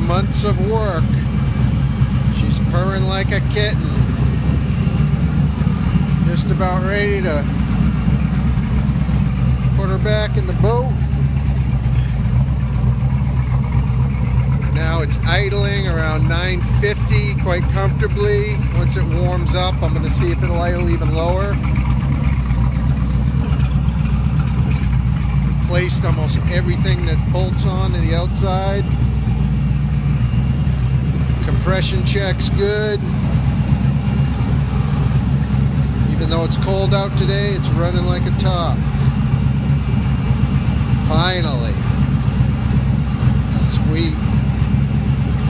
months of work. She's purring like a kitten. Just about ready to put her back in the boat. Now it's idling around 950 quite comfortably. Once it warms up, I'm going to see if it'll idle even lower. Replaced almost everything that bolts on to the outside. Compression check's good. Even though it's cold out today, it's running like a top. Finally. Sweet.